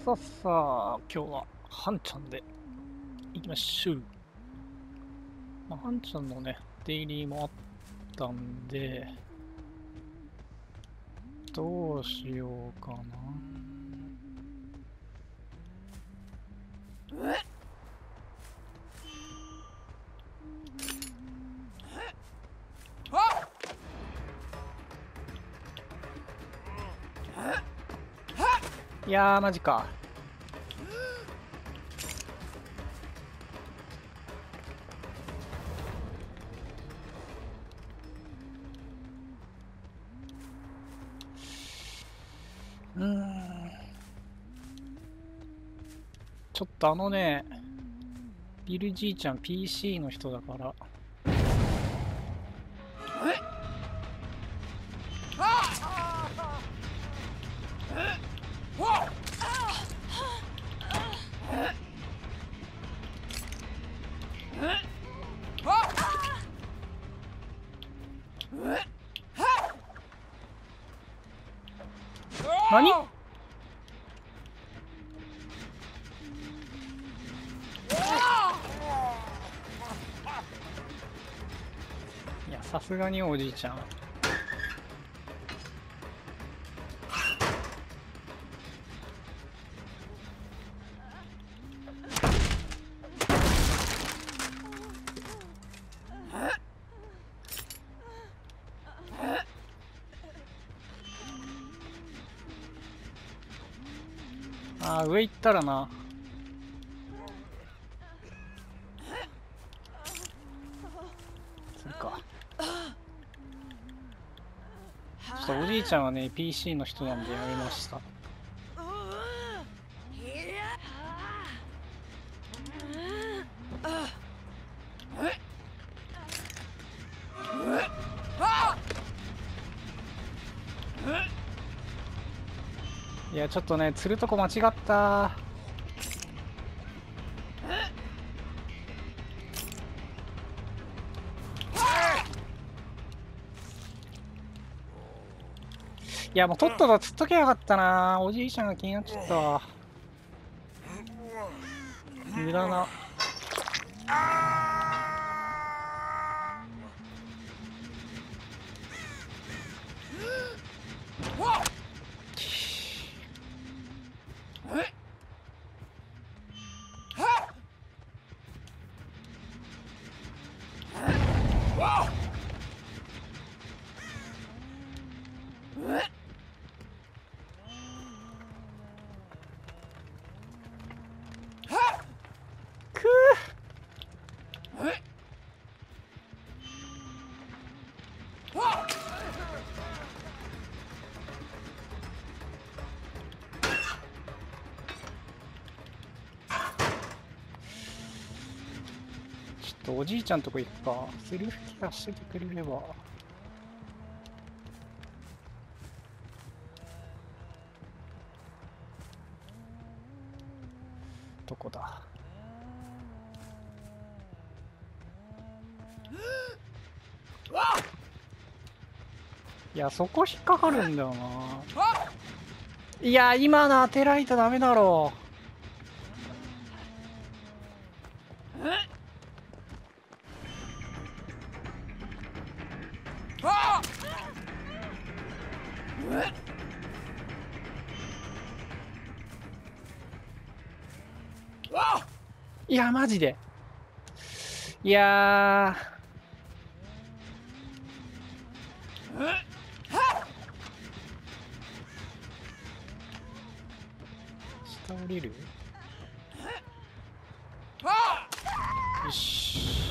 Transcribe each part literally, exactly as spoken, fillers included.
さっさ、今日はハンちゃんで行きましょう。まあ、ハンちゃんのね、デイリーもあったんで、どうしようかな。いやー、マジか。うーん。ちょっとあのね、ビルじいちゃん ピーシー の人だから。何？いや、さすがにおじいちゃん。あー、上行ったらな。そっか。ちょっとおじいちゃんはね、ピーシー の人なんでやめました。いや、ちょっとね、釣るとこ間違った。いや、もうとっとと釣っとけばよかったな。おじいちゃんが気になっちゃったわ。無駄な。ちょっとおじいちゃんとこ行くか。セルフケアしててくれれば。どこだ。いや、そこ引っかかるんだよな。いや、今の当てられたらダメだろう。いや、マジで。いやー。下降りる？よし。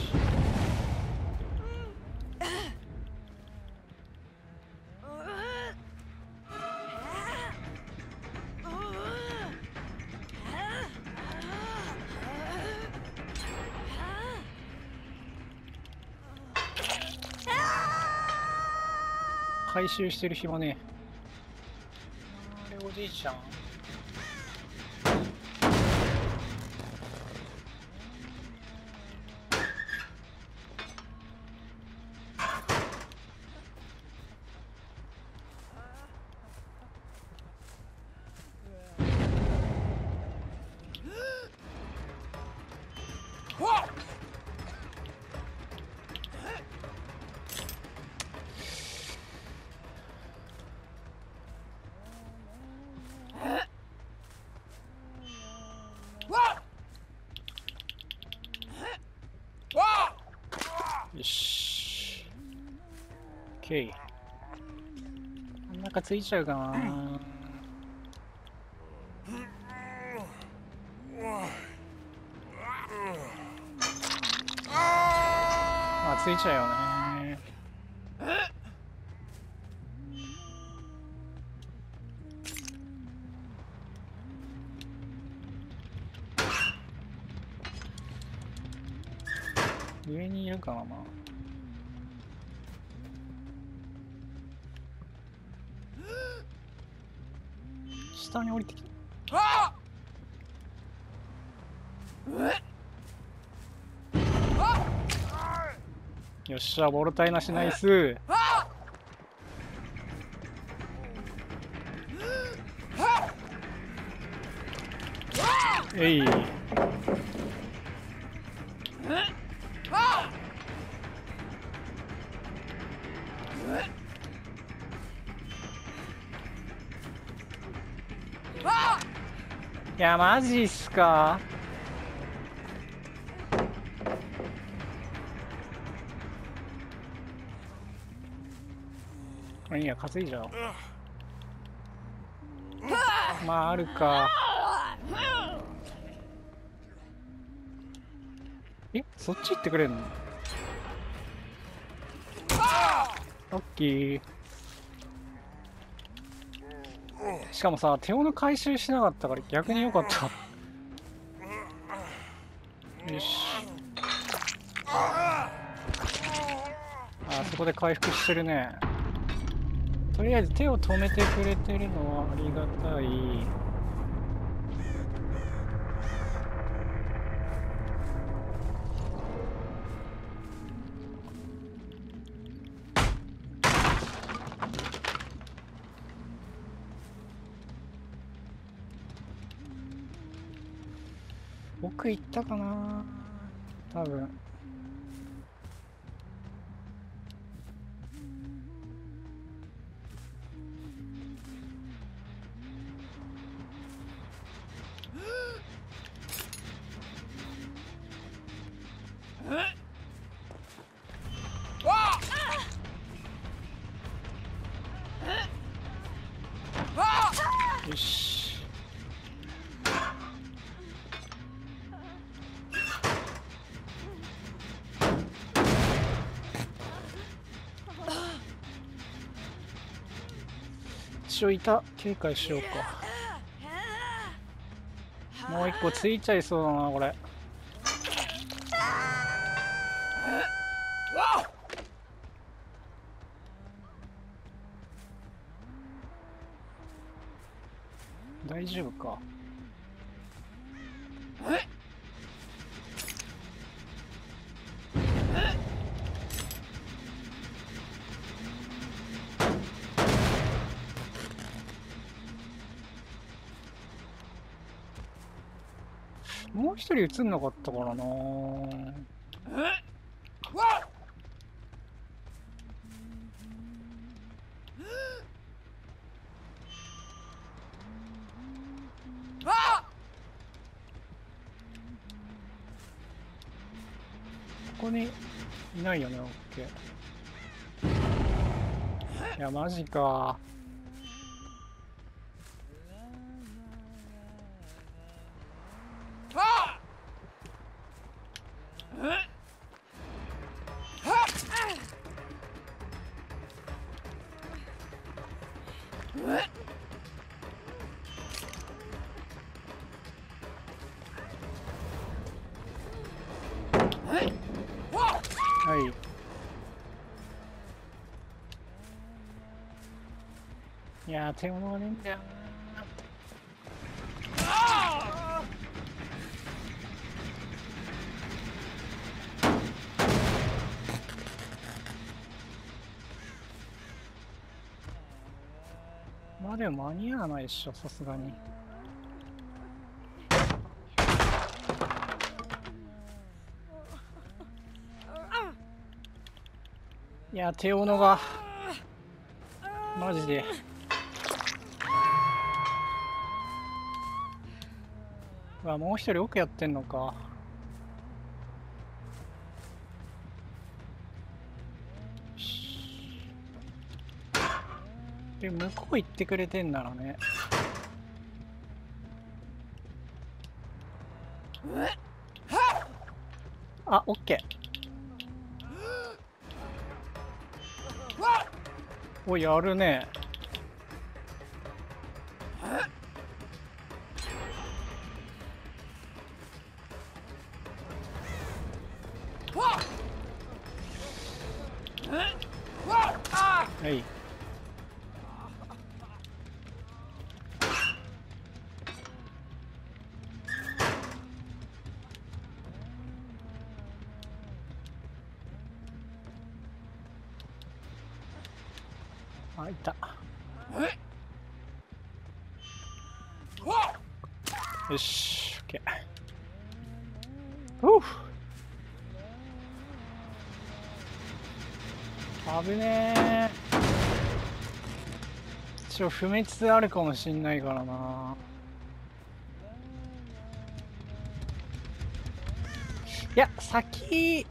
回収してる暇ねえ。これおじいちゃん。 ケー。真ん中ついちゃうかな。あ、ついちゃうよね。上にいるかな、まあ。下に降りてきた。よっしゃ、ボール体なしナイス。えい。いや、マジっすか。いいや、稼いじゃおう。まあ、あるか。え、そっち行ってくれんの？オッケー。しかもさ、手斧回収しなかったから逆に良かった。よし。あ、そこで回復してるね。とりあえず手を止めてくれてるのはありがたい。奥行ったかな、多分。よし。一応いた警戒しようか。もう一個ついちゃいそうだなこれ。大丈夫か。もう一人映んなかったからな。ここにいないよね。オッケー。いやマジか。はい。いやー手物がねえんだよな。まあでも間に合わないっしょ、さすがに。いや手斧がマジで。うわ、もう一人奥やってんのか。 で、向こう行ってくれてんならね。あ、オッケー。お、やるね。はい。あ、いた。よし、オッケー。うっ。危ねえ。一応不滅あるかもしんないからな。いや、先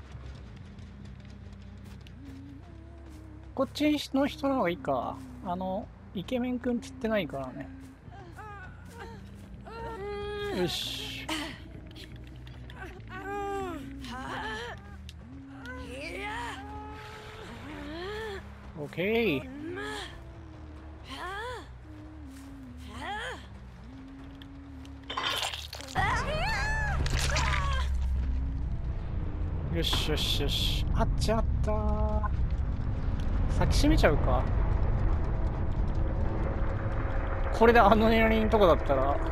こっちの人の方がいいか。あのイケメンくん釣ってないからね。よし。オッケー。よしよしよし。あっちゃったー。先閉めちゃうか。これであのエラリンとこだったら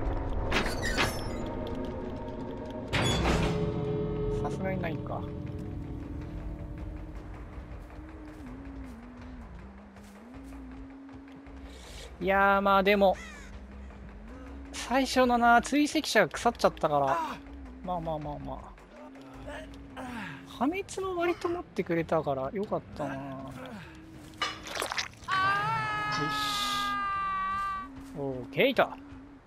さすがにないか。いやー、まあでも最初のな追跡者が腐っちゃったから、まあまあまあまあ破滅も割と持ってくれたからよかったな。よし、オーケーと。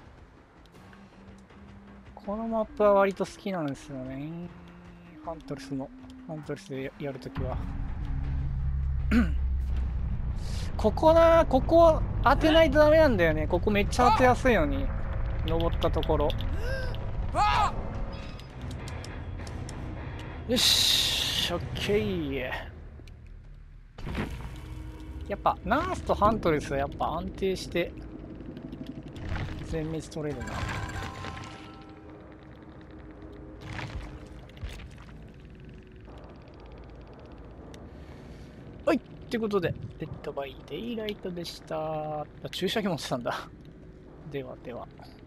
このマップは割と好きなんですよね。ファントルスのファントルスでやるときはここな、ここ当てないとダメなんだよね。ここめっちゃ当てやすいのに登ったところ。よし、オッケー。やっぱナースとハントレスはやっぱ安定して全滅取れるな。はい、ってことでデッドバイデイライトでした。駐車機持ってたんだ。ではでは。